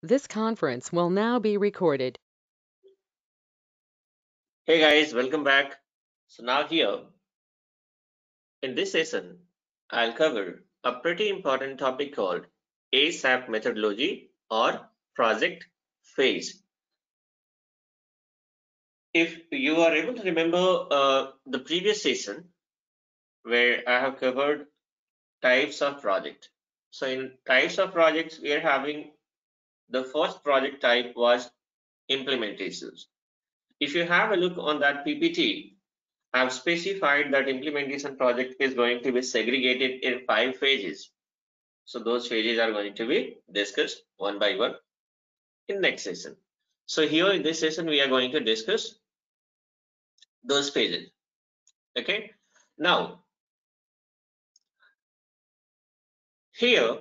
This conference will now be recorded. Hey guys, welcome back. So now here in this session, I'll cover a pretty important topic called ASAP methodology or project phase. If you are able to remember the previous session where I have covered types of project. So in types of projects, we are having the first project type was implementations. If you have a look on that PPT, I've specified that implementation project is going to be segregated in 5 phases. So those phases are going to be discussed one by one in next session. So here in this session, we are going to discuss those phases. Okay. Now here,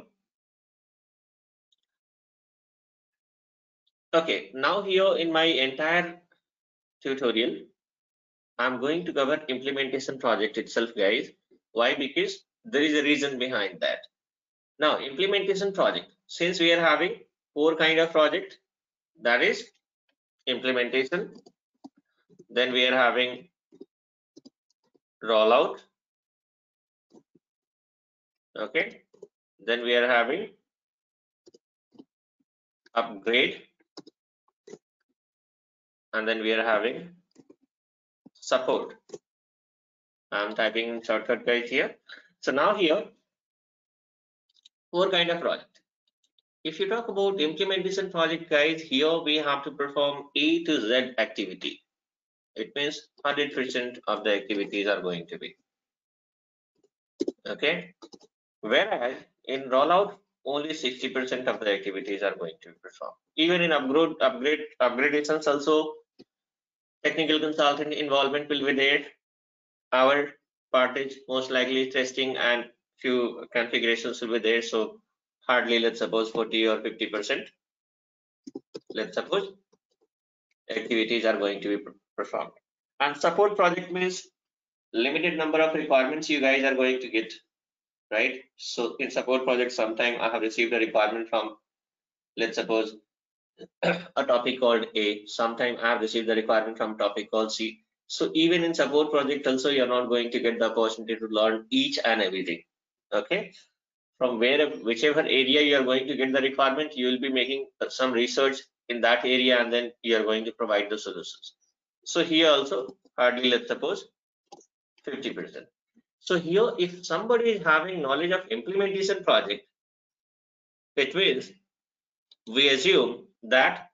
okay. Now here in my entire tutorial, I'm going to cover implementation project itself, guys. Why? Because there is a reason behind that. Now, implementation project, since we are having four kind of project, that is implementation, then we are having rollout, okay, then we are having upgrade, and then we are having support. I'm typing shortcut guys here. So now here, four kind of project. If you talk about implementation project, guys, here we have to perform A to Z activity. It means 100% of the activities are going to be, okay. Whereas in rollout, only 60% of the activities are going to be performed. Even in upgradations also, technical consultant involvement will be there. Our part is most likely testing and few configurations will be there. So hardly, let's suppose 40 or 50%, let's suppose activities are going to be performed. And support project means limited number of requirements you guys are going to get, right? So in support project, sometime I have received a requirement from, let's suppose, a topic called A. Sometime I have received the requirement from topic called C. So even in support project also, you're not going to get the opportunity to learn each and everything. Okay. From whichever area you are going to get the requirement, you will be making some research in that area, and then you are going to provide the solutions. So here also, hardly let's suppose 50%. So here, if somebody is having knowledge of implementation project, it means we assume that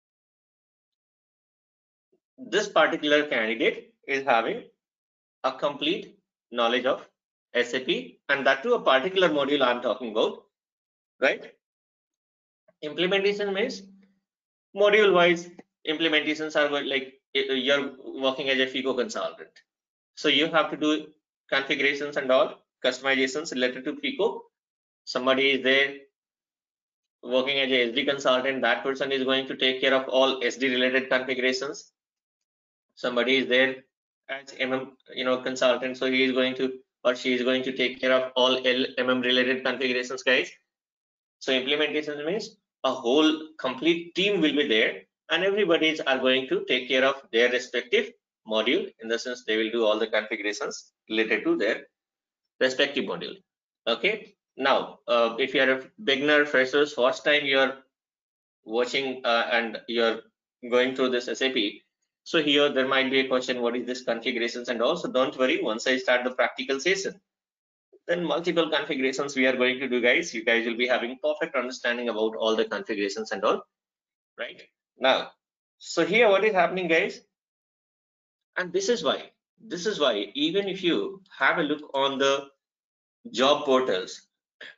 this particular candidate is having a complete knowledge of SAP, and that too a particular module I'm talking about, right? Implementation means module wise implementations are like you're working as a FICO consultant. So you have to do configurations and all customizations related to FICO. Somebody is there working as a SD consultant, that person is going to take care of all SD related configurations. Somebody is there as consultant, so he is going to or she is going to take care of all LMM related configurations, guys. So implementation means a whole complete team will be there, and everybody's are going to take care of their respective module. In the sense, they will do all the configurations related to their respective module. Okay. Now, if you are a beginner, freshers, first time you are watching and you're going through this SAP, so here there might be a question, what is this configurations? And also don't worry, once I start the practical session, then multiple configurations we are going to do, guys. You guys will be having perfect understanding about all the configurations and all, right? Now, so here what is happening, guys, and this is why even if you have a look on the job portals,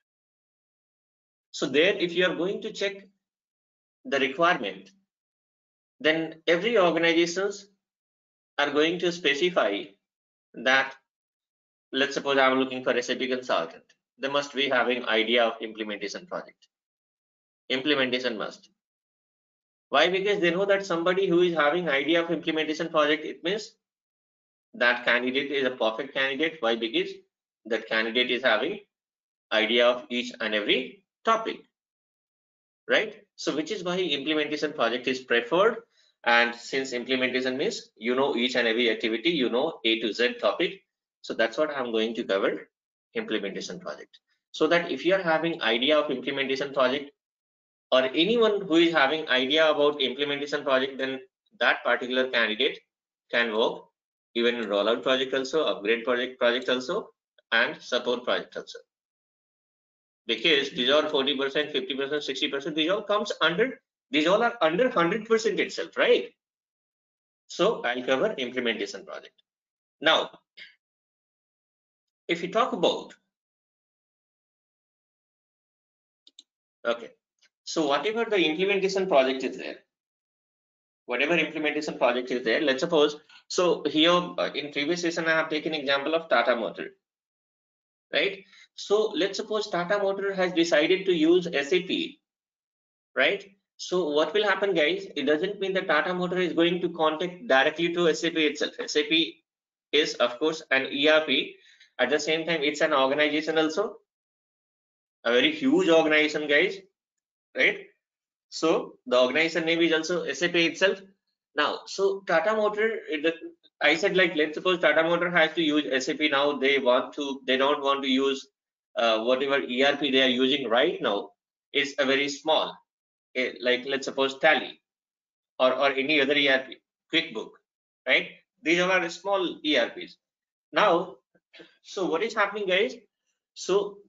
so there if you are going to check the requirement, then every organizations are going to specify that, let's suppose I'm looking for SAP consultant, they must be having idea of implementation project. Implementation must. Why? Because they know that somebody who is having idea of implementation project, it means that candidate is a perfect candidate. Why? Because that candidate is having idea of each and every topic, right? So which is why implementation project is preferred. And since implementation means you know each and every activity, you know A to Z topic. So that's what I'm going to cover, implementation project. So that if you are having idea of implementation project, or anyone who is having idea about implementation project, then that particular candidate can work even in rollout project also, upgrade project also, and support project also. Because these are 40%, 50%, 60%, these all comes under, these all are under 100% itself, right? So I'll cover implementation project. Now, if you talk about, okay, so whatever the implementation project is there, whatever implementation project is there, let's suppose, so here in previous session I have taken example of Tata Motor, right? So let's suppose Tata Motor has decided to use SAP, right? So what will happen, guys? It doesn't mean that Tata Motor is going to contact directly to SAP itself. SAP is of course an ERP. At the same time, it's an organization also, a very huge organization, guys, right? So the organization name is also SAP itself. Now, so Tata Motor, I said, like, let's suppose Tata Motor has to use SAP now. They don't want to use whatever ERP they are using right now is a very small, like let's suppose Tally or any other ERP, QuickBook, right? These are small ERPs. Now, so what is happening, guys? So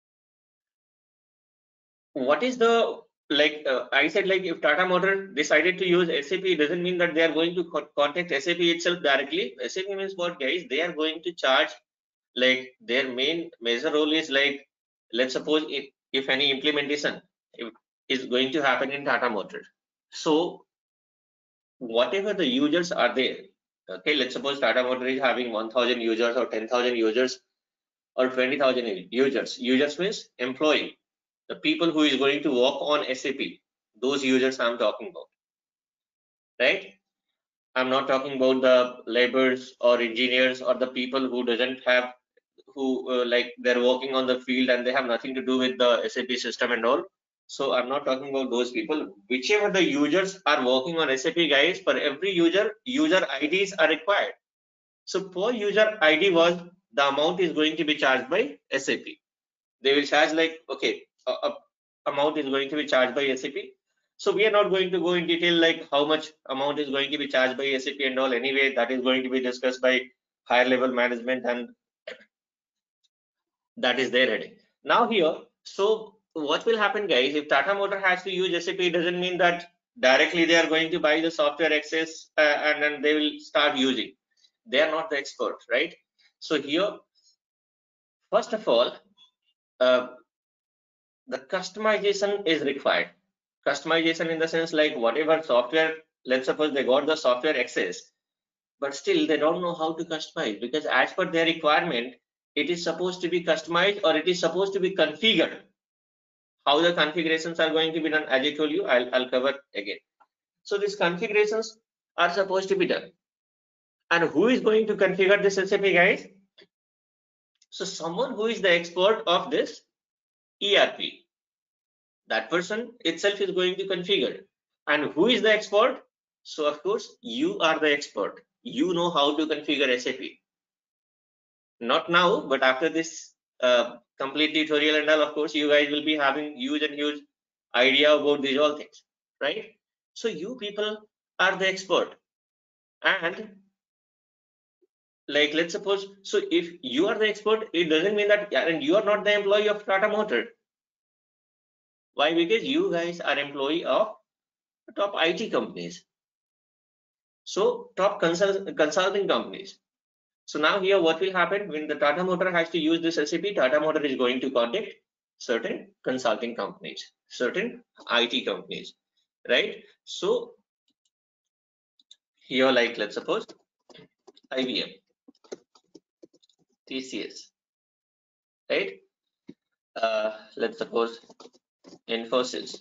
what is the, like I said, like if Tata Motor decided to use SAP, it doesn't mean that they are going to contact SAP itself directly. SAP means what, guys? They are going to charge, like their main major role is, like, let's suppose if any implementation is going to happen in Tata Motor. So whatever the users are there, okay, let's suppose Tata Motor is having 1000 users or 10,000 users or 20,000 users. Users means employee, the people who is going to work on SAP, those users I'm talking about, right? I'm not talking about the laborers or engineers or the people who doesn't have, who like they're working on the field and they have nothing to do with the SAP system and all. So I'm not talking about those people. Whichever the users are working on SAP, guys, for every user IDs are required. So per user ID was the amount is going to be charged by SAP. They will charge, like, okay, amount is going to be charged by SAP. So we are not going to go in detail like how much amount is going to be charged by SAP and all. Anyway, that is going to be discussed by higher level management, and that is their headache. Now here, so what will happen, guys? If Tata Motor has to use SAP, it doesn't mean that directly they are going to buy the software access and then they will start using. They are not the expert, right? So here, first of all, uh, the customization is required. Customization in the sense, like whatever software, let's suppose they got the software access, but still they don't know how to customize, because as per their requirement, it is supposed to be customized or it is supposed to be configured. How the configurations are going to be done, as I told you, I'll cover again. So these configurations are supposed to be done. And who is going to configure this SAP, guys? So someone who is the expert of this ERP, that person itself is going to configure. And who is the expert? So of course, you are the expert. You know how to configure SAP. Not now, but after this complete tutorial and all, of course, you guys will be having huge idea about these all things, right? So you people are the expert. And like, let's suppose, so if you are the expert, it doesn't mean that, and you are not the employee of Tata Motor. Why? Because you guys are employee of top IT companies. So top consulting companies. So now here what will happen when the Tata Motor has to use this SAP, Tata Motor is going to contact certain consulting companies, certain IT companies, right? So here, like, let's suppose IBM, TCS, right? Let's suppose Infosys,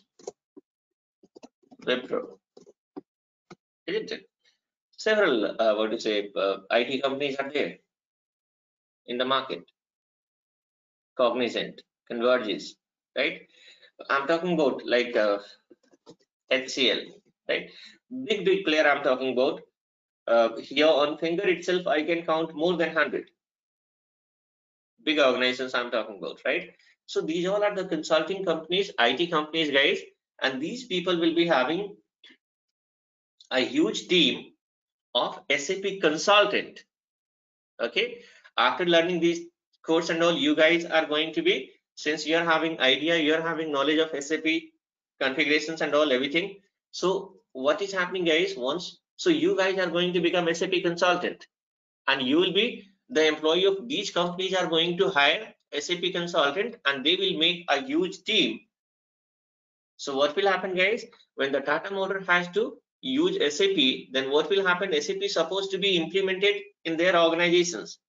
Wipro, isn't it? Several, what to say, IT companies are there in the market. Cognizant, Convergys, right? I'm talking about like HCL, right? Big player I'm talking about. Here on finger itself, I can count more than 100 big organizations I'm talking about, right? So these all are the consulting companies, IT companies, guys, and these people will be having a huge team of SAP consultant. Okay, after learning these course and all, you guys are going to be, since you're having idea, you're having knowledge of SAP configurations and all everything. So what is happening, guys? Once, so you guys are going to become SAP consultant, and you will be the employee of these companies are going to hire SAP consultant, and they will make a huge team. So what will happen, guys? When the Tata Motor has to use SAP, then what will happen? SAP is supposed to be implemented in their organizations,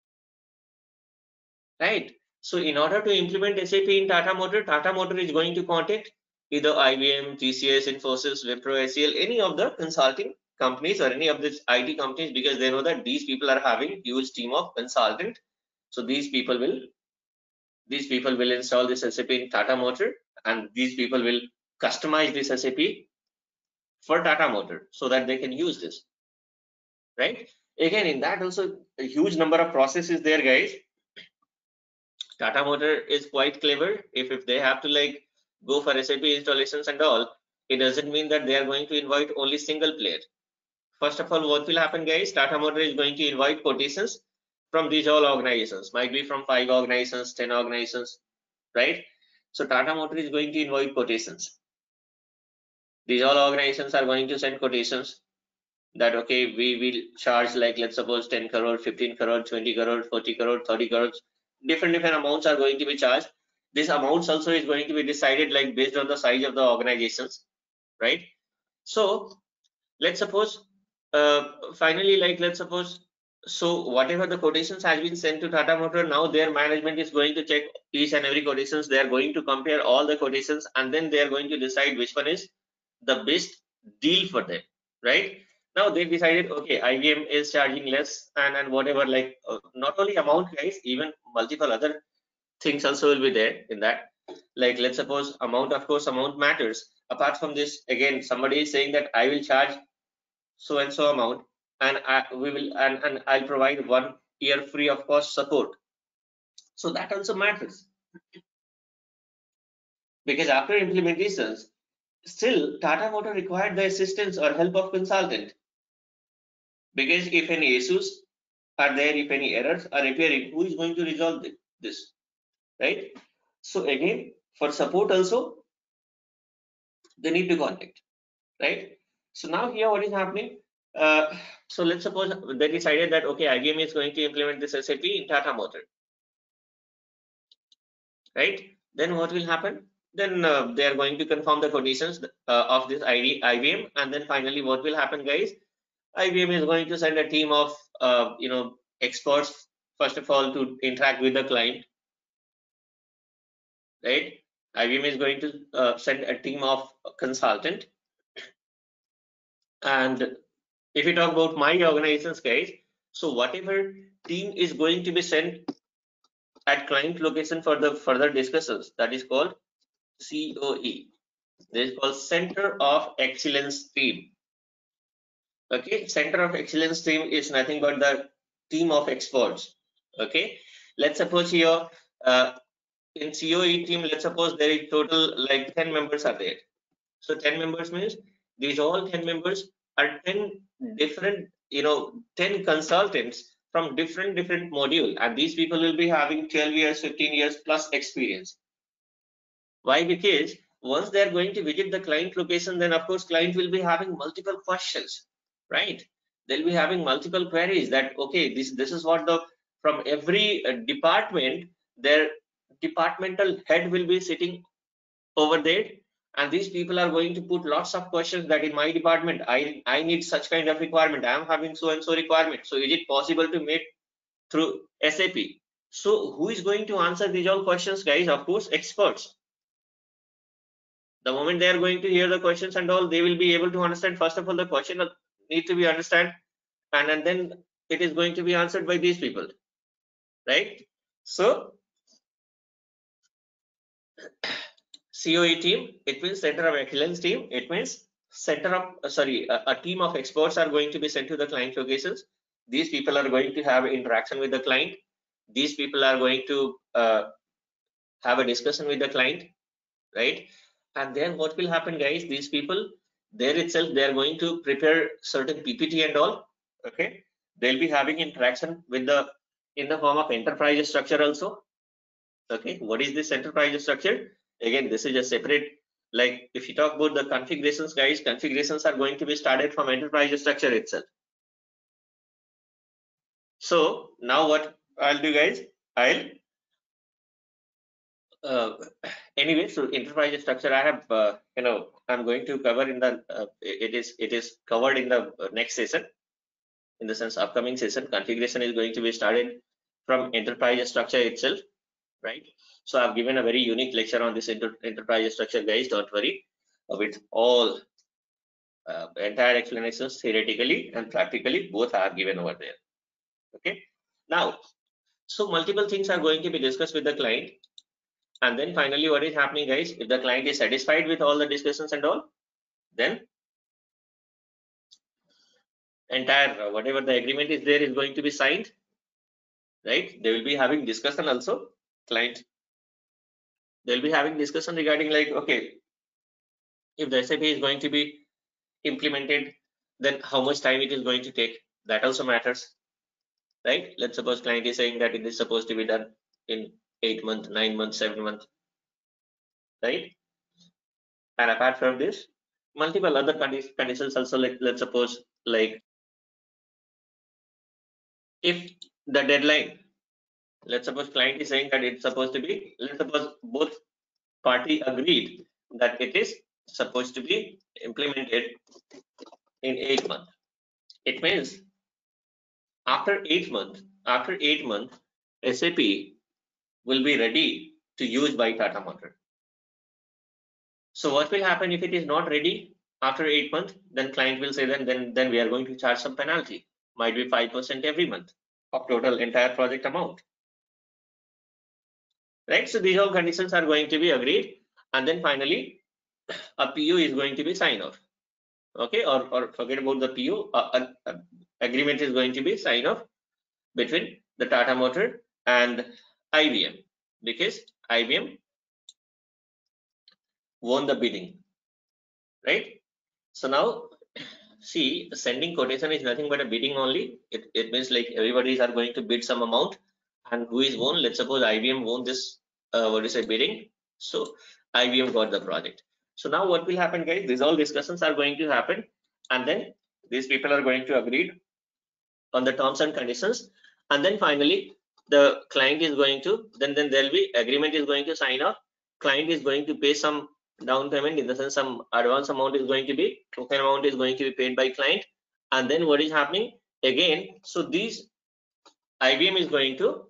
right? So in order to implement SAP in Tata Motor is going to contact either IBM, TCS, Infosys, Wipro, SCL, any of the consulting companies or any of these IT companies, because they know that these people are having huge team of consultant. So these people will install this SAP in Tata Motor, and these people will customize this SAP for Tata Motor so that they can use this, right? Again, in that also a huge number of processes there, guys. Tata Motor is quite clever. If they have to like go for SAP installations and all, it doesn't mean that they are going to invite only single player. First of all, what will happen, guys? Tata Motor is going to invite quotations from these all organizations, might be from 5 organizations, 10 organizations, right? So Tata Motor is going to invite quotations. These all organizations are going to send quotations that, okay, we will charge like, let's suppose 10 crore, 15 crore, 20 crore, 40 crore, 30 crores, different amounts are going to be charged. This amounts also is going to be decided like based on the size of the organizations, right? So let's suppose finally, like let's suppose, so whatever the quotations has been sent to Tata Motor, now their management is going to check each and every quotations. They are going to compare all the quotations, and then they are going to decide which one is the best deal for them, right? Now they decided, okay, IBM is charging less, and whatever, like not only amount, guys, even multiple other things also will be there in that. Like let's suppose amount, of course amount matters. Apart from this, again, somebody is saying that I will charge so and so amount, and I'll provide 1 year free of cost support. So that also matters, because after implementations, still Tata Motor required the assistance or help of consultant, because if any issues are there, if any errors are appearing, who is going to resolve this, right? So again, for support also they need to contact, right? So now here what is happening, so let's suppose they decided that, okay, IBM is going to implement this SAP in Tata Motor, right? Then what will happen? Then they are going to confirm the conditions of this IBM, and then finally what will happen, guys? IBM is going to send a team of experts, first of all, to interact with the client, right? IBM is going to send a team of consultant, and if you talk about my organization's case, so whatever team is going to be sent at client location for the further discussions, that is called COE. This is called Center of Excellence team. Okay, Center of Excellence team is nothing but the team of experts. Okay, let's suppose here in COE team, let's suppose there is total like 10 members are there. So 10 members means these all 10 members are 10 different, 10 consultants from different module, and these people will be having 12 years, 15 years plus experience. Why? Because once they are going to visit the client location, then of course client will be having multiple questions, right? They'll be having multiple queries that, okay, this is what the, from every department, their departmental head will be sitting over there, and these people are going to put lots of questions that in my department I need such kind of requirement, I am having so and so requirement, so is it possible to make through SAP? So who is going to answer these all questions, guys? Of course, experts. The moment they are going to hear the questions and all, they will be able to understand, first of all, the question need to be understand, and then it is going to be answered by these people, right? So COE team, it means Center of Excellence team. It means a team of experts are going to be sent to the client locations. These people are going to have interaction with the client. These people are going to have a discussion with the client, right? And then what will happen, guys? These people there itself, they are going to prepare certain PPT and all. Okay, they'll be having interaction with the in the form of enterprise structure also. Okay, what is this enterprise structure? Again, this is a separate, like if you talk about the configurations, guys, configurations are going to be started from enterprise structure itself. So now what I'll do, guys, I'll anyway, so enterprise structure I have I'm going to cover in the it is covered in the next session. In the sense, upcoming session configuration is going to be started from enterprise structure itself, right? So I've given a very unique lecture on this enterprise structure, guys. Don't worry, with all entire explanations theoretically and practically both are given over there. Okay, now so multiple things are going to be discussed with the client, and then finally what is happening, guys, if the client is satisfied with all the discussions and all, then entire whatever the agreement is there is going to be signed, right? They will be having discussion also, client, they'll be having discussion regarding like, okay, if the SAP is going to be implemented, then how much time it is going to take, that also matters, right? Let's suppose client is saying that it is supposed to be done in 8 months, 9 months, 7 months, right? And apart from this, multiple other conditions also, like let's suppose, like if the deadline, let's suppose client is saying that it's supposed to be, let's suppose both party agreed that it is supposed to be implemented in 8 months. It means after 8 months, SAP will be ready to use by Tata Motors. So what will happen if it is not ready after 8 months? Then client will say then we are going to charge some penalty, might be 5% every month of total entire project amount, right? So these all conditions are going to be agreed, and then finally a PU is going to be signed off. Okay, or forget about the PU, agreement is going to be signed off between the Tata Motor and IBM, because IBM won the bidding, right? So now see, sending quotation is nothing but a bidding only. It means like everybody are going to bid some amount, and who is won? Let's suppose IBM won this bidding. So IBM got the project. So now what will happen, guys? These all discussions are going to happen, and then these people are going to agree on the terms and conditions, and then finally the client is going to then there'll be agreement is going to sign off. Client is going to pay some down payment, in the sense some advance amount is going to be, token amount is going to be paid by client, and then what is happening again? So these IBM is going to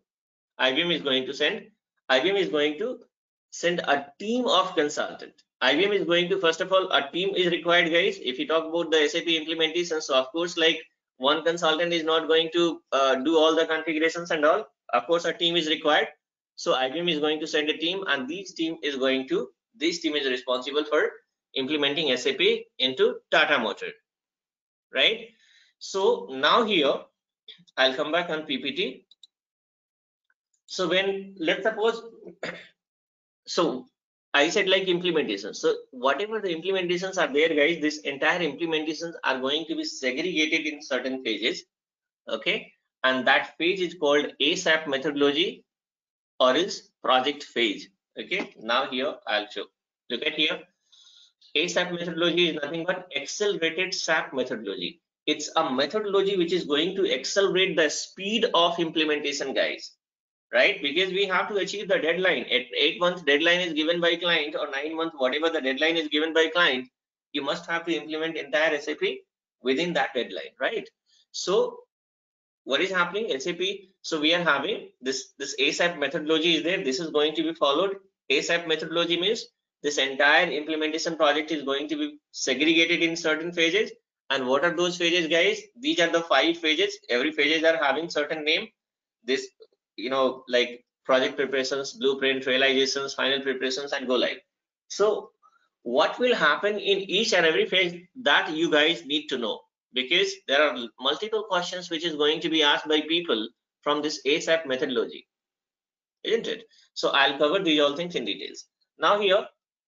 send a team of consultant. IBM is going to, first of all, a team is required, guys. If you talk about the SAP implementation, so of course, like one consultant is not going to do all the configurations and all. Of course, a team is required. So IBM is going to send a team, and this team is responsible for implementing SAP into Tata Motor, right? So now here I'll come back on PPT. So when, let's suppose, so I said like implementation. So whatever the implementations are there, guys, this entire implementations are going to be segregated in certain phases. Okay, and that phase is called ASAP methodology or is project phase. Okay, now here I'll show. Look at here. ASAP methodology is nothing but accelerated SAP methodology. It's a methodology which is going to accelerate the speed of implementation, guys, right? Because we have to achieve the deadline. At 8 months deadline is given by client, or 9 months, whatever the deadline is given by client, you must have to implement entire SAP within that deadline, right? So what is happening, SAP, so we are having this ASAP methodology is there. This is going to be followed. ASAP methodology means this entire implementation project is going to be segregated in certain phases. And what are those phases, guys? These are the 5 phases. Every phases are having certain name. This, like project preparations, blueprint, realizations, final preparations, and go live. So what will happen in each and every phase, that you guys need to know, because there are multiple questions which is going to be asked by people from this ASAP methodology, isn't it? So I'll cover these all things in details. Now here,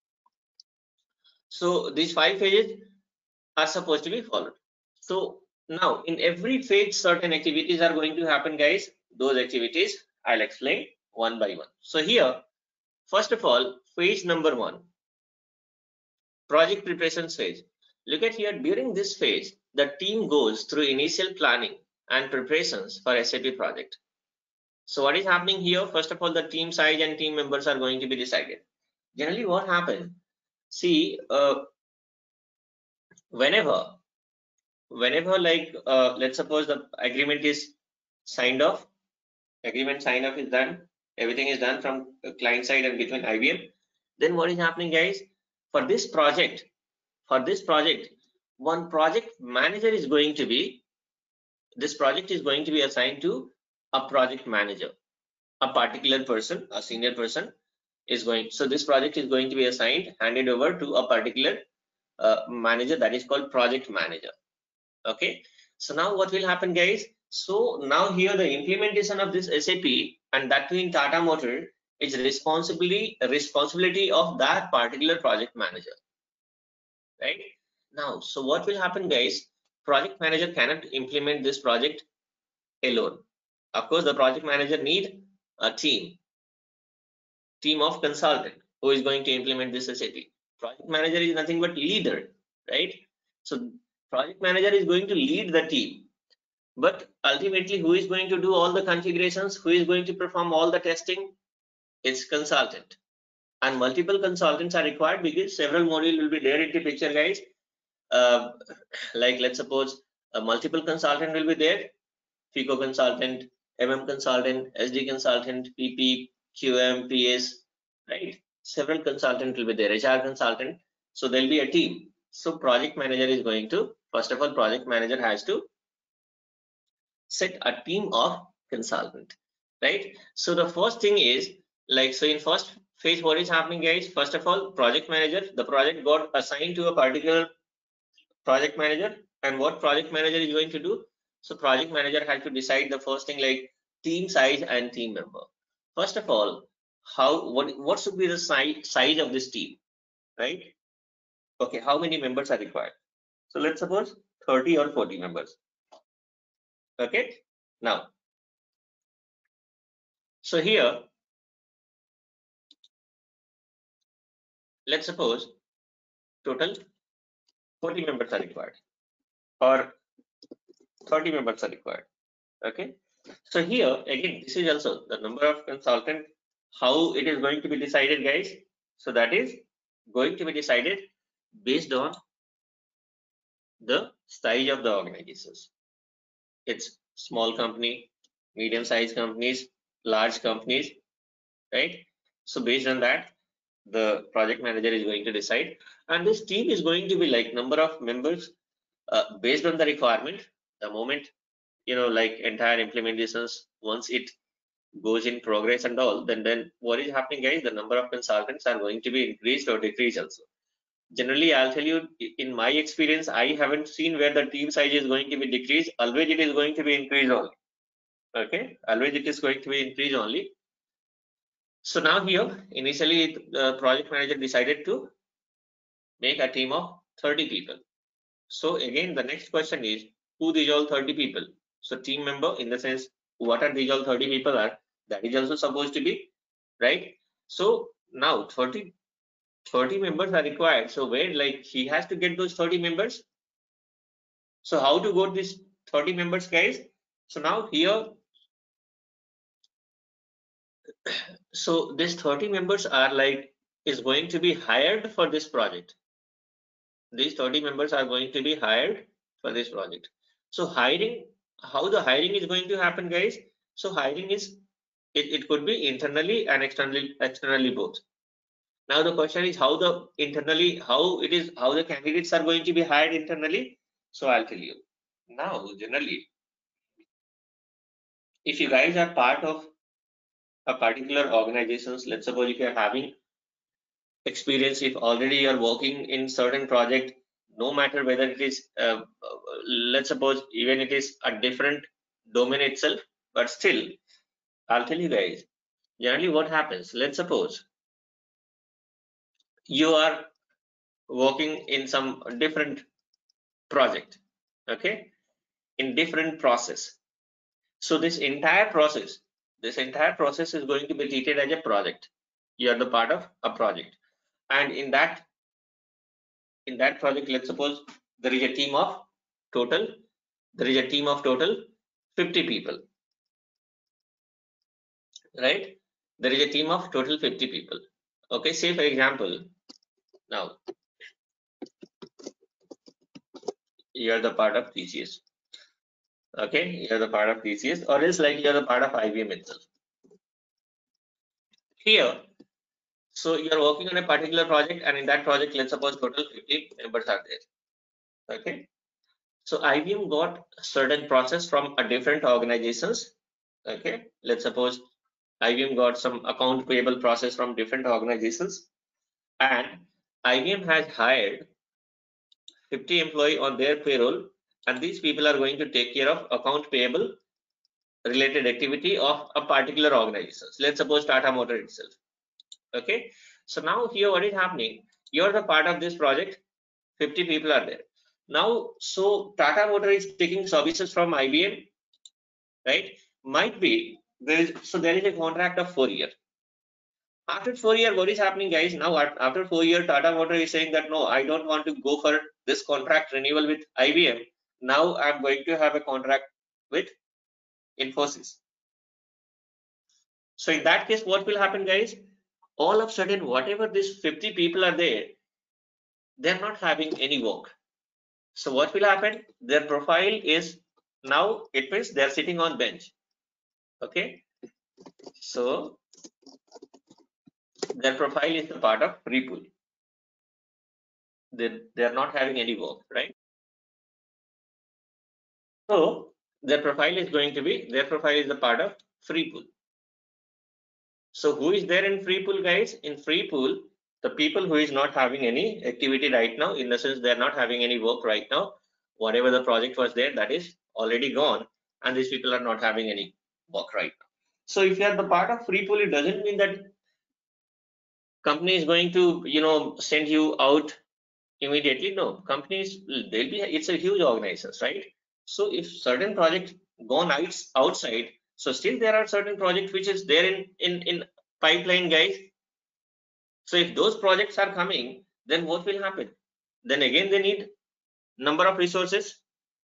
so these 5 phases are supposed to be followed. So now in every phase, certain activities are going to happen, guys. Those activities I'll explain one by one. So here, first of all, phase number 1, project preparation phase. Look at here, during this phase, the team goes through initial planning and preparations for SAP project. So what is happening here? First of all, the team size and team members are going to be decided. Generally what happens, see, whenever like let's suppose the agreement is signed off, agreement sign off is done, everything is done from client side and between IBM, then what is happening, guys? For this project, one project manager is going to be, this project is going to be assigned to a project manager, a particular person, a senior person is going, so this project is going to be assigned, handed over to a particular manager, that is called project manager. Okay, so now what will happen, guys? So now here the implementation of this SAP, and that too in Tata Motor, is responsibility of that particular project manager, right? Now, so what will happen, guys? Project manager cannot implement this project alone. Of course, the project manager need a team of consultant who is going to implement this SAP. Project manager is nothing but leader, right? So project manager is going to lead the team, but ultimately who is going to do all the configurations, who is going to perform all the testing? It's consultant, and multiple consultants are required because several modules will be there in the picture, guys. Like let's suppose a multiple consultant will be there, FICO consultant, consultant, SD consultant, PP, QM, PS, right? Several consultants will be there, HR consultant. So there'll be a team. So project manager is going to, first of all, project manager has to set a team of consultant, right? So the first thing is, like, so in first phase, what is happening, guys? First of all, project manager, the project got assigned to a particular project manager, and what project manager is going to do? So project manager has to decide the first thing, like team size and team member. First of all, what should be the size of this team, right? Okay, how many members are required? So let's suppose 30 or 40 members. Okay, now, so here let's suppose total 40 members are required or 30 members are required. Okay, so here again, this is also the number of consultant, how it is going to be decided, guys. So that is going to be decided based on the size of the organizations. It's small company, medium sized companies, large companies, right? So based on that, the project manager is going to decide, and this team is going to be like number of members based on the requirement. The moment, like entire implementations, once it goes in progress and all, then what is happening, guys? The number of consultants are going to be increased or decreased also. Generally, I'll tell you, in my experience, I haven't seen where the team size is going to be decreased. Always it is going to be increased only. Okay, always it is going to be increased only. So now here, initially the project manager decided to make a team of 30 people. So again, the next question is, who these all 30 people? So team member, in the sense, what are these all 30 people are? That is also supposed to be, right? So now 30 members are required. So where, like, he has to get those 30 members. So how to go this 30 members, guys? So now here, so this 30 members are like, is going to be hired for this project. These 30 members are going to be hired for this project. So hiring, how the hiring is going to happen, guys? So hiring is, it could be internally and externally both. Now the question is how the internally, how the candidates are going to be hired internally. So I'll tell you. Now generally, if you guys are part of a particular organizations, let's suppose if you are having experience, if already you are working in certain project, no matter whether it is let's suppose even it is a different domain itself, but still I'll tell you guys generally what happens. Let's suppose you are working in some different project, okay, in different process. So this entire process is going to be treated as a project. You are the part of a project, and in that project, let's suppose there is a team of total 50 people, right? There is a team of total 50 people. Okay, say for example, now you are the part of TCS. Okay, you're the part of TCS, or else like you're the part of IBM itself. Here, so you're working on a particular project, and in that project, let's suppose total 50 members are there. Okay, so IBM got certain process from a different organizations. Okay, let's suppose IBM got some account payable process from different organizations, and IBM has hired 50 employee on their payroll, and these people are going to take care of account payable related activity of a particular organization. Let's suppose Tata Motor itself. Okay, so now here what is happening, you're the part of this project, 50 people are there now. So Tata Motor is taking services from IBM, right? Might be there is a contract of 4 years. After 4 years, what is happening, guys? Now after 4 years, Tata Motor is saying that no, I don't want to go for this contract renewal with IBM. Now I'm going to have a contract with Infosys. So in that case, what will happen, guys? All of a sudden, whatever these 50 people are there, they're not having any work. So what will happen? Their profile is now, it means they're sitting on bench. Okay, so their profile is the part of free pool. They're not having any work, right? So their profile is going to be, their profile is the part of free pool. So who is there in free pool, guys? In free pool, the people who is not having any activity right now, in the sense they're not having any work right now. Whatever the project was there, that is already gone, and these people are not having any work right now. So if you are the part of free pool, it doesn't mean that company is going to, you know, send you out immediately. No, companies, they'll be, it's a huge organizations, right? So if certain project gone outside, so still there are certain projects which is there in pipeline, guys. So if those projects are coming, then what will happen? Then again they need number of resources.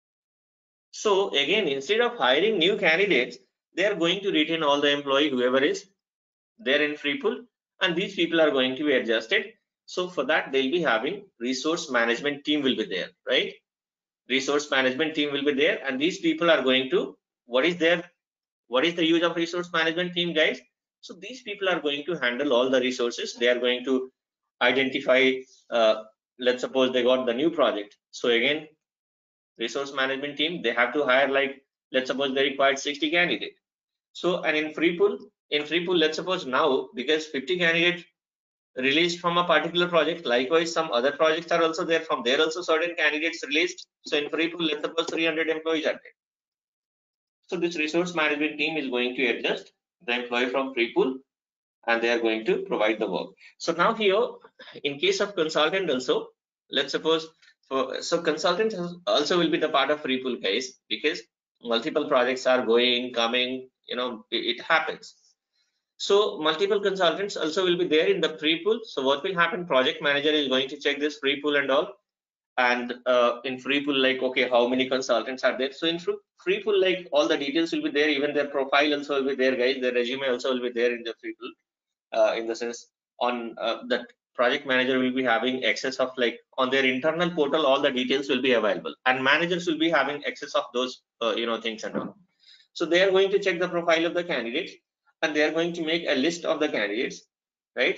So again, instead of hiring new candidates, they are going to retain all the employee whoever is there in free pool, and these people are going to be adjusted. So for that, they'll be having resource management team will be there, right? Resource management team will be there, and these people are going to, what is the use of resource management team, guys? So these people are going to handle all the resources. They are going to identify, let's suppose they got the new project. So again, resource management team, they have to hire, like, let's suppose they required 60 candidates. So, and in free pool, let's suppose now, because 50 candidates released from a particular project, likewise some other projects are also there, from there also certain candidates released. So in free pool, let's suppose 300 employees are there. So this resource management team is going to adjust the employee from free pool, and they are going to provide the work. So now here, in case of consultant also, let's suppose, so consultant also will be the part of free pool, guys, because multiple projects are going, coming, you know, it happens. So multiple consultants also will be there in the free pool. So what will happen? Project manager is going to check this free pool and all. And in free pool, like, okay, how many consultants are there? So in free pool, like, all the details will be there. Even their profile also will be there, guys. Their resume also will be there in the free pool. In the sense, on that project manager will be having access of, like, on their internal portal, all the details will be available, and managers will be having access of those you know, things and all. So they are going to check the profile of the candidates, and they are going to make a list of the candidates, right?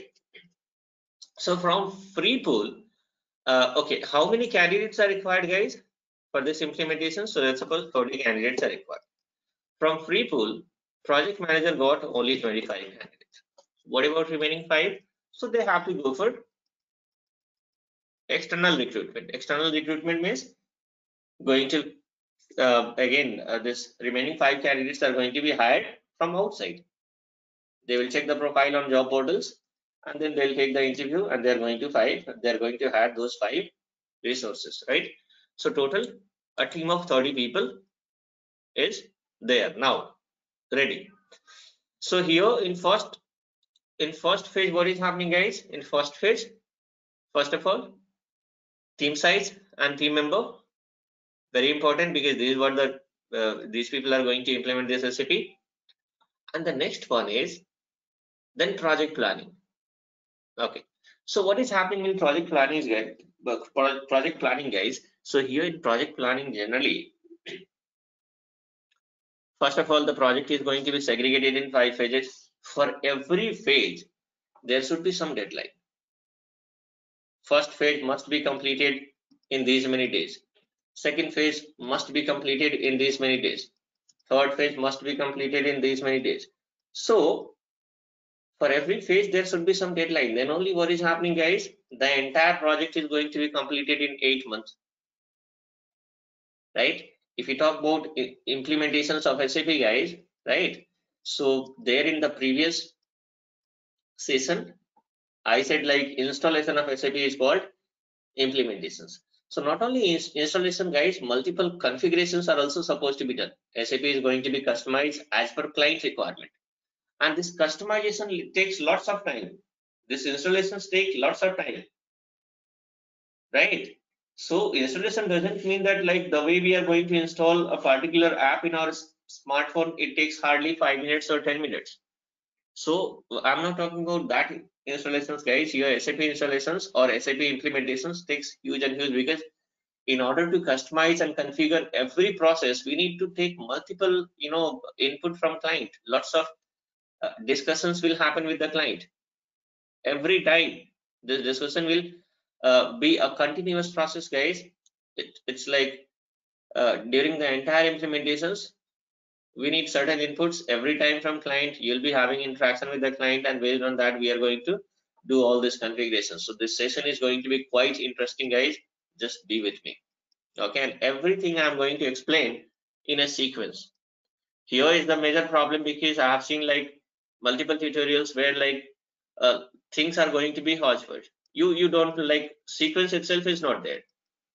So from free pool, okay, how many candidates are required, guys, for this implementation? So let's suppose 30 candidates are required. From free pool, project manager got only 25 candidates. What about remaining 5? So they have to go for external recruitment. External recruitment means going to this remaining 5 candidates are going to be hired from outside. They will check the profile on job portals, and then they'll take the interview, and they're going to hire those 5 resources, right? So total, a team of 30 people is there now, ready. So here in first phase, what is happening, guys? In first phase, first of all, team size and team member, very important, because this is what these people are going to implement this SAP. And the next one is then project planning. Okay, so what is happening in project planning is, guys, so here in project planning, generally, first of all, the project is going to be segregated in 5 phases. For every phase, there should be some deadline. First phase must be completed in these many days. Second phase must be completed in these many days. Third phase must be completed in these many days. So for every phase, there should be some deadline. Then only what is happening, guys, the entire project is going to be completed in 8 months, right? If we talk about implementations of SAP, guys, right? So there in the previous session, I said like installation of SAP is called implementations. So not only installation, guys, multiple configurations are also supposed to be done. SAP is going to be customized as per client requirement, and this customization takes lots of time. This installations take lots of time, right? So installation doesn't mean that like the way we are going to install a particular app in our smartphone, it takes hardly 5 minutes or 10 minutes. So I'm not talking about that installations, guys. Your SAP installations or SAP implementations takes huge and huge, because in order to customize and configure every process, we need to take multiple, input from client. Lots of discussions will happen with the client. Every time this discussion will be a continuous process, guys. It's like during the entire implementations, we need certain inputs every time from client. You'll be having interaction with the client, and based on that, we are going to do all this configuration. So this session is going to be quite interesting, guys. Just be with me, okay? And everything I'm going to explain in a sequence. Here is the major problem, because I have seen like multiple tutorials where like things are going to be hodgepodge. You don't like sequence itself is not there.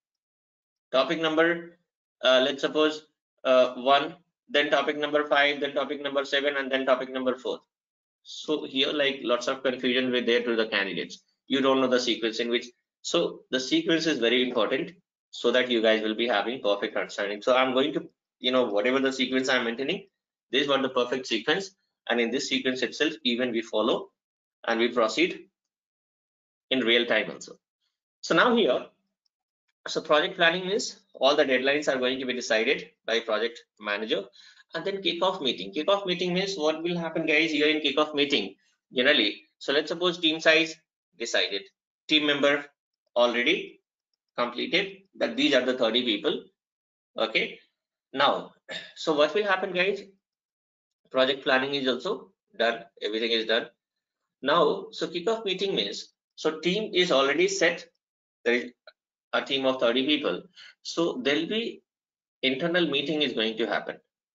Topic number, let's suppose 1, then topic number 5, then topic number 7, and then topic number 4. So here like lots of confusion with there to the candidates. You don't know the sequence in which. So the sequence is very important, so that you guys will be having perfect understanding. So I'm going to, whatever the sequence I'm maintaining, this is what the perfect sequence, and in this sequence itself, even we follow and we proceed in real time also. So now here, so project planning means all the deadlines are going to be decided by project manager. And then kickoff meeting. Kickoff meeting means what will happen, guys, here in kickoff meeting generally. So let's suppose team size decided, team member already completed, that these are the 30 people. Okay, now, so what will happen, guys? Project planning is also done, everything is done. Now, so kickoff meeting means, so team is already set. There is a team of 30 people. So there'll be internal meeting is going to happen.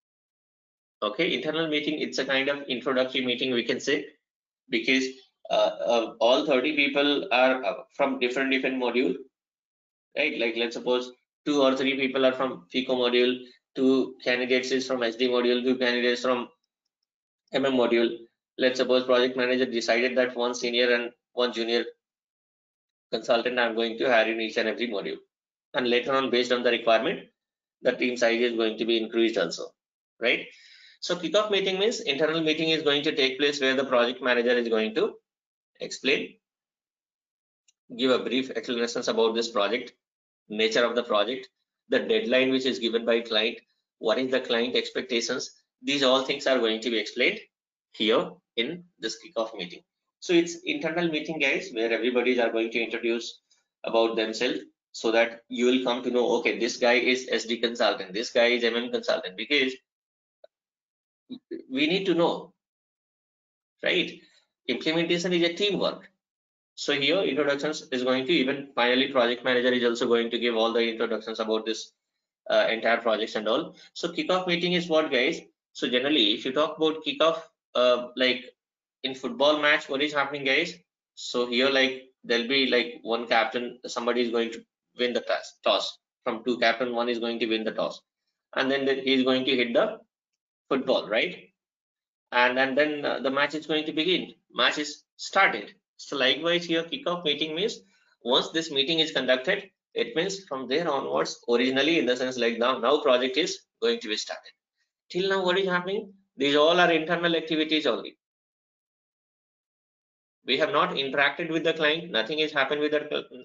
Okay, internal meeting, it's a kind of introductory meeting, we can say, because all 30 people are from different module, right? Like let's suppose 2 or 3 people are from FICO module, 2 candidates is from SD module, 2 candidates from MM module. Let's suppose project manager decided that 1 senior and 1 junior consultant I'm going to hire in each and every module, and later on, based on the requirement, the team size is going to be increased also, right? So kickoff meeting means internal meeting is going to take place, where the project manager is going to explain, give a brief explanations about this project, nature of the project, the deadline which is given by client, what is the client expectations. These all things are going to be explained here in this kickoff meeting. So it's internal meeting, guys, where everybody are going to introduce about themselves, so that you will come to know, okay, this guy is SD consultant, this guy is MM consultant, because we need to know, right? Implementation is a teamwork. So here introductions is going to, even finally project manager is also going to give all the introductions about this entire projects and all. So kickoff meeting is what, guys? So generally, if you talk about kickoff, like in football match, what is happening, guys? So here, like there'll be like one captain, somebody is going to win the toss. From two captain, one is going to win the toss, and then he's going to hit the football, right? And then the match is going to begin. Match is started. So likewise here, kickoff meeting means once this meeting is conducted, it means from there onwards, originally in the sense like now project is going to be started. Till now, what is happening? These all are internal activities only. We have not interacted with the client. Nothing has happened with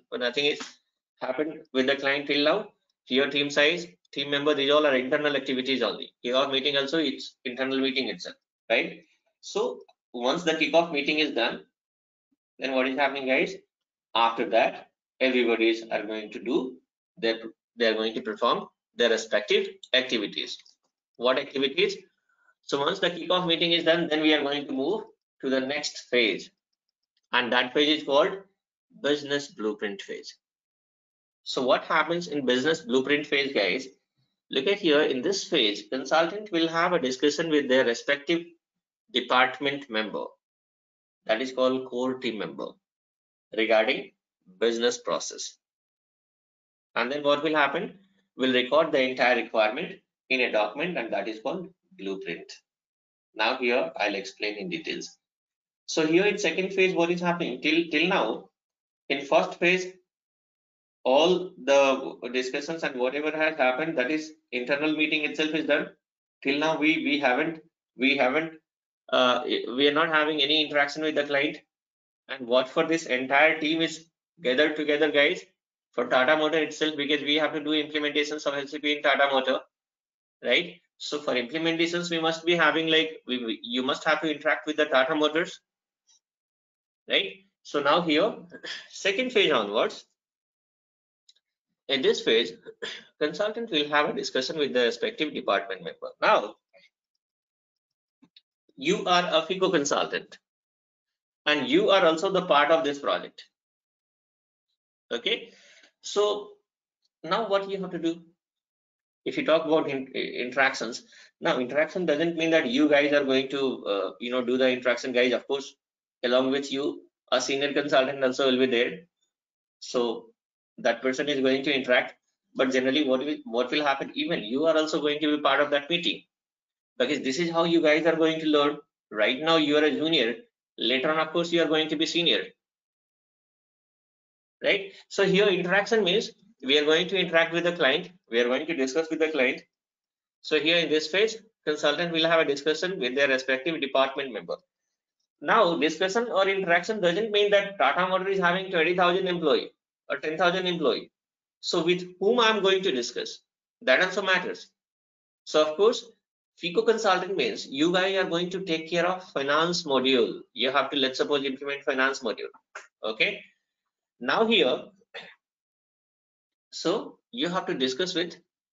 the client till now. Here, team size, team member, these all are internal activities only. Kickoff meeting also, it's internal meeting itself, right? So once the kickoff meeting is done, then what is happening, guys? After that, everybody's are going to do their, they're going to perform their respective activities. What activities? So once the kickoff meeting is done, then we are going to move to the next phase, and that phase is called business blueprint phase. So what happens in business blueprint phase, guys? Look at here, in this phase, consultant will have a discussion with their respective department member, that is called core team member, regarding business process. And then what will happen? We'll record the entire requirement in a document, and that is called blueprint. Now here I'll explain in details. So here in second phase, what is happening? Till now, in first phase, all the discussions and whatever has happened, that is internal meeting itself is done. Till now, we are not having any interaction with the client. And what for this entire team is gathered together, guys, for Tata Motor itself, because we have to do implementations of LCP in Tata Motor, right? So for implementations, we must be having like you must have to interact with the Tata Motors, right? So now here, second phase onwards. In this phase, consultant will have a discussion with the respective department member. Now, you are a FICO consultant, and you are also the part of this project. Okay, so now what you have to do? If you talk about interactions, now interaction doesn't mean that you guys are going to do the interaction, guys. Of course, along with you, a senior consultant also will be there, so that person is going to interact. But generally, what will happen? Even you are also going to be part of that meeting, because this is how you guys are going to learn. Right now you are a junior, later on of course you are going to be senior, right? So here interaction means we are going to interact with the client, we are going to discuss with the client. So here in this phase, consultant will have a discussion with their respective department member. Now discussion or interaction doesn't mean that Tata Motor is having 20,000 employee or 10,000 employee, so with whom I'm going to discuss, that also matters. So of course, FICO consultant means you guys are going to take care of finance module. You have to, let's suppose, implement finance module. Okay. Now here, so you have to discuss with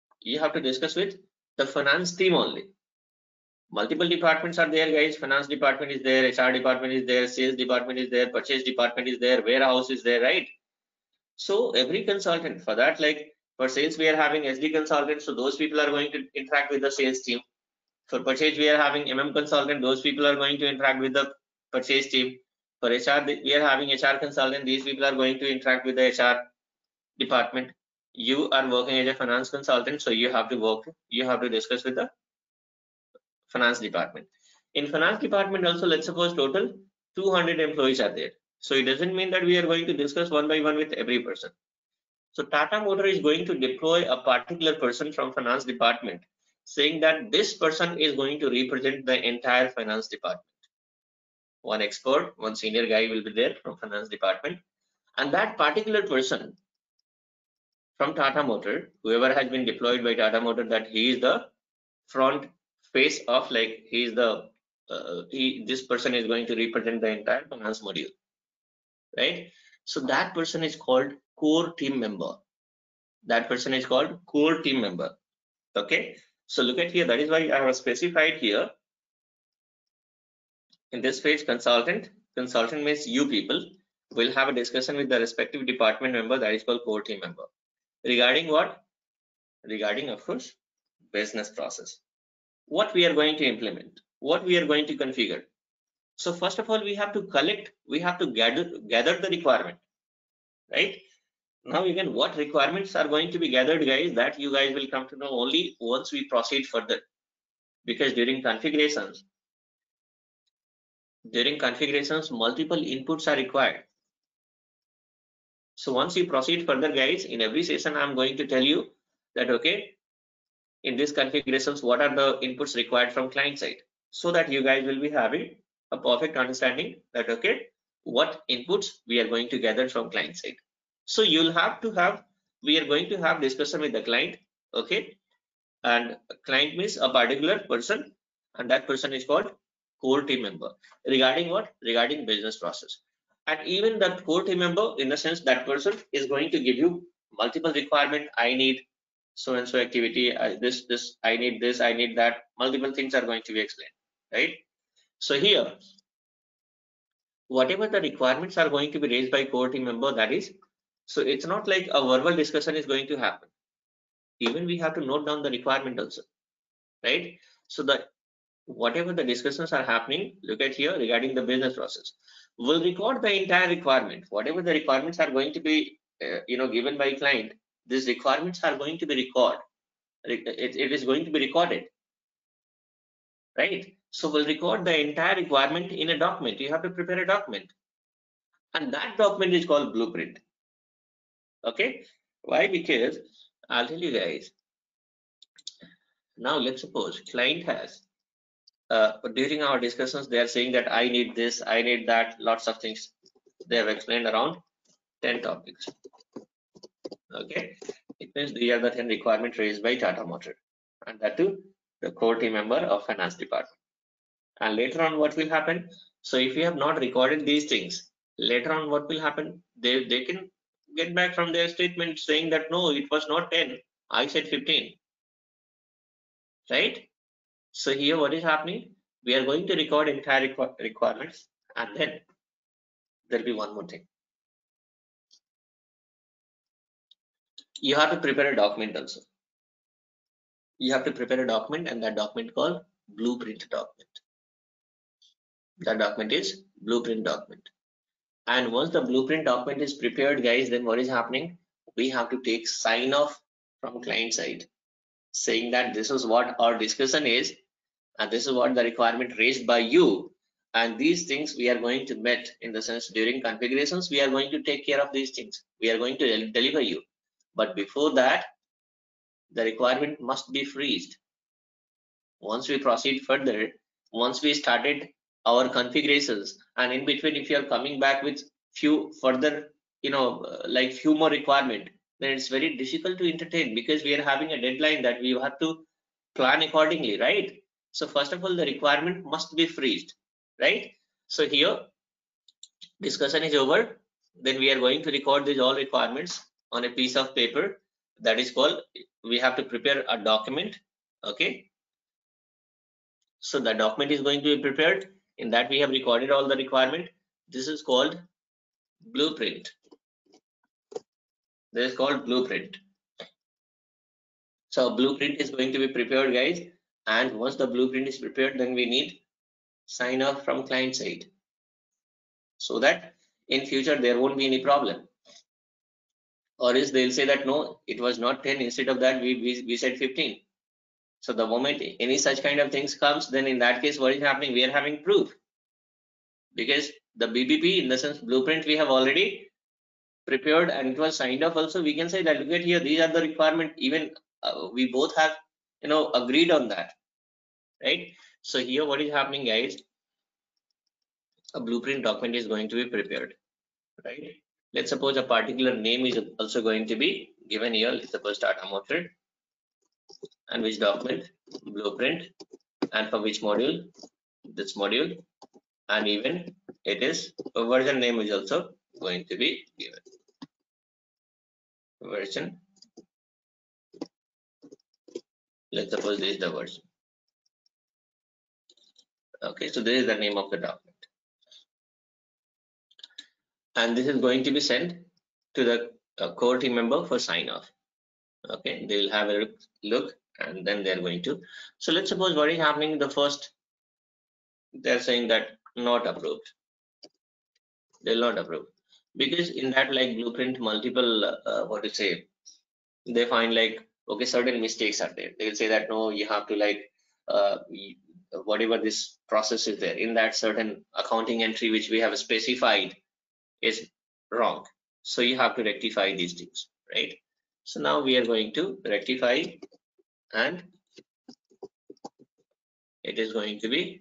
the finance team only. Multiple departments are there, guys. Finance department is there, HR department is there, sales department is there, purchase department is there, warehouse is there, right? So every consultant for that, like for sales, we are having SD consultants. So those people are going to interact with the sales team. For purchase, we are having MM consultant. Those people are going to interact with the purchase team. For HR, we are having HR consultant. These people are going to interact with the HR department. You are working as a finance consultant, so you have to discuss with the finance department. In finance department also, let's suppose total 200 employees are there. So it doesn't mean that we are going to discuss one by one with every person. So Tata Motor is going to deploy a particular person from finance department, saying that this person is going to represent the entire finance department. One expert, one senior guy will be there from finance department, and that particular person from Tata Motor, whoever has been deployed by Tata Motor, that he is the front face of, like, he is the this person is going to represent the entire finance module, right? So that person is called core team member. That person is called core team member. Okay, so look at here, that is why I have specified here in this page consultant means you people, we'll have a discussion with the respective department member, that is called core team member. Regarding what? Regarding, of course, business process. What we are going to implement, what we are going to configure. So first of all, we have to collect, we have to gather the requirement, right? Now again, what requirements are going to be gathered, guys, that you guys will come to know only once we proceed further. Because during configurations, multiple inputs are required. So once you proceed further, guys, in every session, I'm going to tell you that, okay, in these configurations, what are the inputs required from client side, so that you guys will be having a perfect understanding that, okay, what inputs we are going to gather from client side. So you'll have to have, we are going to have discussion with the client, okay, and client means a particular person, and that person is called core team member. Regarding what? Regarding business process. And even that core team member, in the sense that person is going to give you multiple requirement. I need so and so activity, this, I need this, I need that. Multiple things are going to be explained, right? So here, whatever the requirements are going to be raised by core team member, that is, so it's not like a verbal discussion is going to happen. Even we have to note down the requirement also, right? So that whatever the discussions are happening, look at here regarding the business process, we'll record the entire requirement. Whatever the requirements are going to be given by client, these requirements are going to be recorded. It is going to be recorded, right? So we'll record the entire requirement in a document. You have to prepare a document, and that document is called blueprint. Okay, why? Because I'll tell you guys. Now let's suppose client has during our discussions, they are saying that I need this, I need that, lots of things. They have explained around 10 topics. Okay, it means these are the 10 requirements raised by Tata Motor, and that too the core team member of finance department. And later on, what will happen? So if you have not recorded these things, later on what will happen? They can get back from their statement saying that no, it was not 10, I said 15, right? So here what is happening? We are going to record entire requirements, and then there'll be one more thing. You have to prepare a document also. You have to prepare a document, and that document called blueprint document. That document is blueprint document. And once the blueprint document is prepared, guys, then what is happening? We have to take sign off from client side saying that this is what our discussion is, and this is what the requirement raised by you, and these things we are going to met. In the sense, during configurations, we are going to take care of these things. We are going to deliver you. But before that, the requirement must be freezed. Once we proceed further, once we started our configurations, and in between, if you are coming back with few further, like few more requirement, then it's very difficult to entertain, because we are having a deadline that we have to plan accordingly, right? So first of all, the requirement must be freezed, right? So here discussion is over. Then we are going to record these all requirements on a piece of paper. That is called, we have to prepare a document. Okay, so the document is going to be prepared. In that we have recorded all the requirement. This is called blueprint. This is called blueprint. So blueprint is going to be prepared, guys, and once the blueprint is prepared, then we need sign off from client side, so that in future there won't be any problem. Or else they'll say that no, it was not 10, instead of that we said 15. So the moment any such kind of things comes, then in that case what is happening? We are having proof, because the BBP, in the sense blueprint, we have already prepared and it was signed off also. We can say that look at here, these are the requirement, even we both have agreed on that, right? So here what is happening, guys? A blueprint document is going to be prepared, right? Let's suppose a particular name is also going to be given here. Let's suppose Tata Motor, and which document? Blueprint. And for which module? This module. And even it is a version name is also going to be given. Version. Let's suppose this is the version. Okay, so this is the name of the document. and this is going to be sent to the core team member for sign off. Okay, they will have a look and then they're going to. So let's suppose what is happening. The first, they're saying that not approved. They'll not approve because in that like blueprint, multiple what to say, they find like okay, certain mistakes are there. They will say that no, you have to like whatever this process is there in that certain accounting entry which we have specified is wrong. So you have to rectify these things, right? So now we are going to rectify, and it is going to be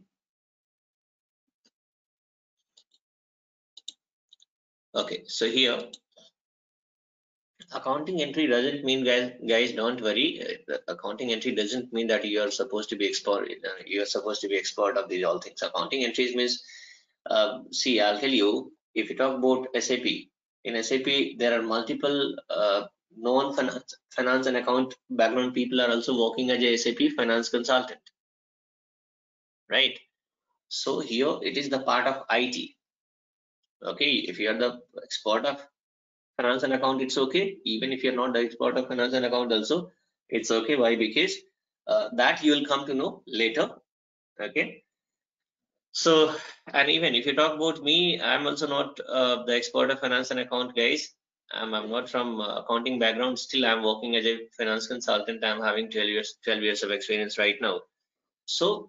okay. So here accounting entry doesn't mean, guys don't worry, the accounting entry doesn't mean that you are supposed to be expert, you are supposed to be expert of these all things. Accounting entries means see, I'll tell you, if you talk about SAP, in SAP there are multiple non-finance and account background people are also working as a SAP finance consultant, right? So here it is the part of IT. Okay, if you are the expert of finance and account, it's okay. Even if you're not the expert of finance and account also, it's okay. Why? Because that you will come to know later. Okay. So, and even if you talk about me, I'm also not the expert of finance and account, guys. I'm not from accounting background. Still, I'm working as a finance consultant. I'm having 12 years of experience right now. So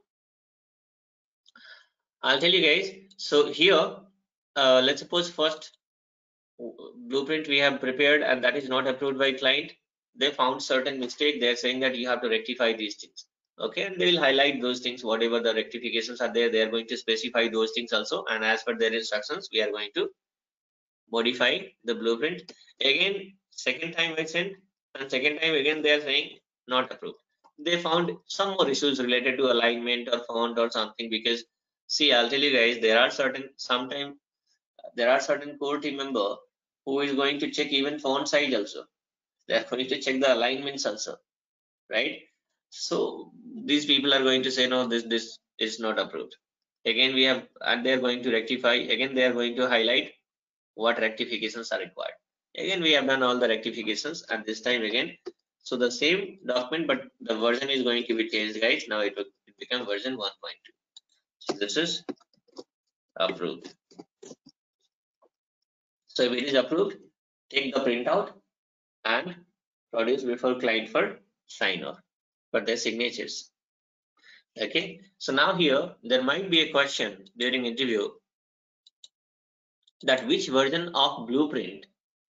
I'll tell you guys. So here, let's suppose first blueprint we have prepared and that is not approved by client. They found certain mistake. They're saying that you have to rectify these things. Okay, and they will highlight those things, whatever the rectifications are there, they are going to specify those things also, and as per their instructions we are going to modify the blueprint. Again, second time I sent, and second time again they are saying not approved. They found some more issues related to alignment or font or something, because see, I'll tell you guys, there are certain sometimes there are certain core team member who is going to check even font size also. They are going to check the alignments also, right? So these people are going to say no, this is not approved. Again we have, and they are going to rectify. Again they are going to highlight what rectifications are required. Again we have done all the rectifications, and this time again, so the same document but the version is going to be changed, guys. Now it will become version 1.2. So this is approved. So if it is approved, take the printout and produce before client for sign off for their signatures. Okay, so now here there might be a question during interview that which version of blueprint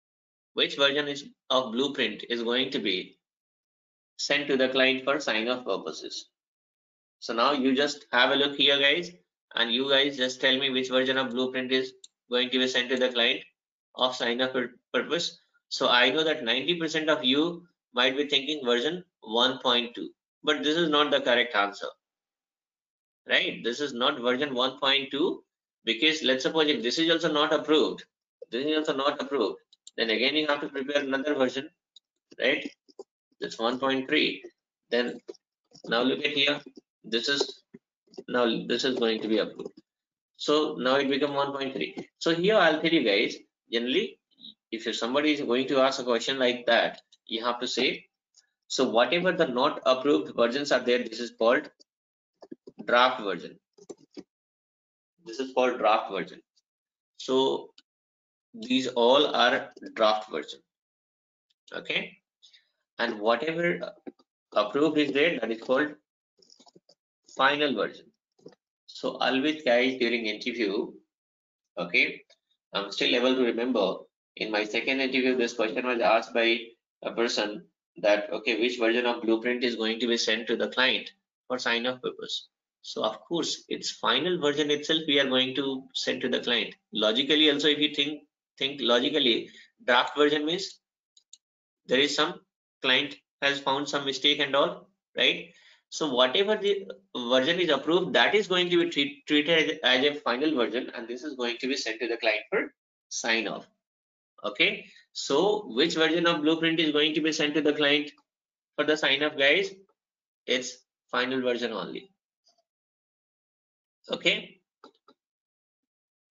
is going to be sent to the client for sign off purposes. So now you just have a look here, guys, and you guys just tell me which version of blueprint is going to be sent to the client of sign off purpose. So I know that 90% of you might be thinking version 1.2, but this is not the correct answer, right? This is not version 1.2, because let's suppose if this is also not approved, then again you have to prepare another version, right? That's 1.3. Then now look at here, this is going to be approved. So now it become 1.3. So here I'll tell you guys, generally if somebody is going to ask a question like that, you have to say, so whatever the not approved versions are there, this is called draft version. This is called draft version. So these all are draft version. Okay, and whatever approved is there, that is called final version. So always, guys, during interview, okay, I'm still able to remember in my second interview this question was asked by a person that okay, which version of blueprint is going to be sent to the client for sign off purpose. So of course it's final version itself we are going to send to the client. Logically also, if you think logically, draft version means there is some client has found some mistake and all, right? So whatever the version is approved, that is going to be treated as a final version, and this is going to be sent to the client for sign off. Okay, so which version of blueprint is going to be sent to the client for the sign off, guys? It's final version only. Okay,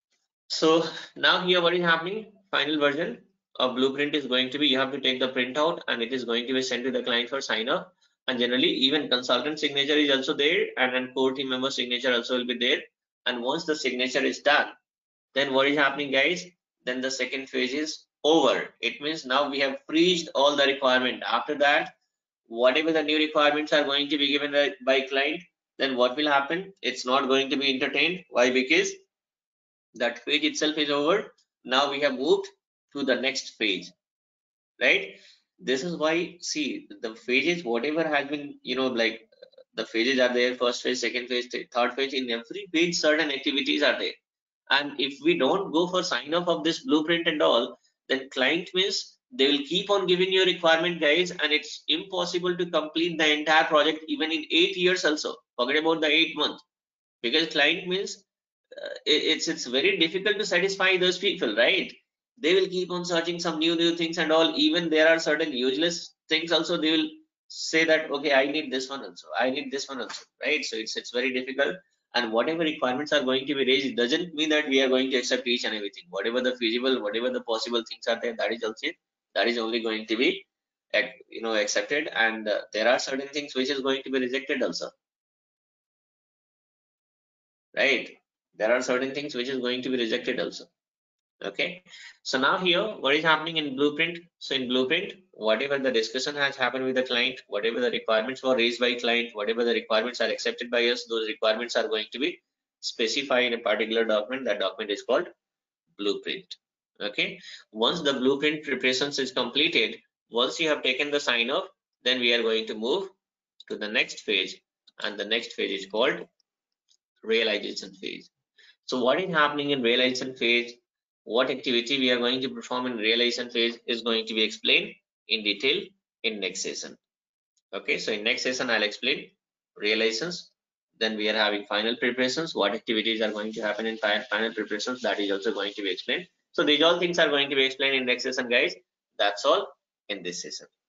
So now here what is happening? Final version of blueprint is going to be, you have to take the printout and it is going to be sent to the client for sign off. And generally even consultant signature is also there, and then core team member signature also will be there. And once the signature is done, then what is happening, guys? Then the second phase is over. It means now we have freezed all the requirement. After that, whatever the new requirements are going to be given by client, then what will happen? It's not going to be entertained. Why? Because that phase itself is over. Now we have moved to the next phase, right? This is why, see, the phases, whatever has been, like the phases are there: first phase, second phase, third phase. In every phase certain activities are there, and if we don't go for sign off of this blueprint and all, then client means they will keep on giving you requirement, guys, and it's impossible to complete the entire project even in 8 years also. Forget about the 8 months, because client means it's very difficult to satisfy those people, right? They will keep on searching some new things and all. Even there are certain useless things also, they will say that, okay, I need this one also, I need this one also, right? So it's very difficult. And whatever requirements are going to be raised, it doesn't mean that we are going to accept each and everything. Whatever the feasible, whatever the possible things are there, that is only going to be accepted. And there are certain things which is going to be rejected also, right? There are certain things which is going to be rejected also. Okay, so now here what is happening in blueprint? So in blueprint, whatever the discussion has happened with the client, whatever the requirements were raised by client, whatever the requirements are accepted by us, those requirements are going to be specified in a particular document. That document is called blueprint. Okay, once the blueprint preparations is completed, once you have taken the sign off, then we are going to move to the next phase, and the next phase is called realization phase. So what is happening in realization phase? What activity we are going to perform in realization phase is going to be explained in detail in next session. Okay, so in next session I'll explain realizations. Then we are having final preparations. What activities are going to happen in final preparations, that is also going to be explained. So these all things are going to be explained in next session, guys. That's all in this session.